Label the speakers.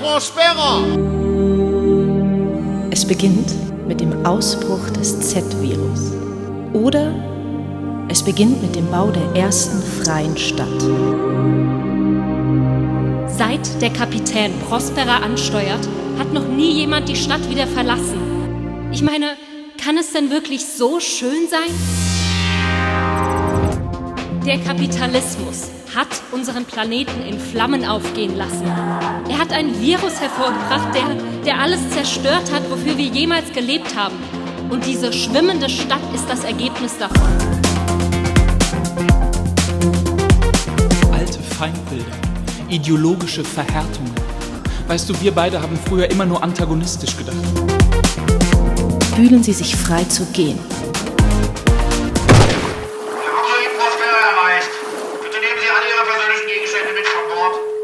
Speaker 1: Prospera.
Speaker 2: Es beginnt mit dem Ausbruch des Z-Virus. Oder es beginnt mit dem Bau der ersten freien Stadt.
Speaker 3: Seit der Kapitän Prospera ansteuert, hat noch nie jemand die Stadt wieder verlassen. Ich meine, kann es denn wirklich so schön sein? Der Kapitalismus hat unseren Planeten in Flammen aufgehen lassen. Er hat ein Virus hervorgebracht, der alles zerstört hat, wofür wir jemals gelebt haben. Und diese schwimmende Stadt ist das Ergebnis davon.
Speaker 4: Alte Feindbilder, ideologische Verhärtungen. Weißt du, wir beide haben früher immer nur antagonistisch gedacht.
Speaker 2: Fühlen Sie sich frei zu gehen.
Speaker 5: Prospera erreicht. Bitte nehmen Sie alle Ihre persönlichen Gegenstände mit von Bord.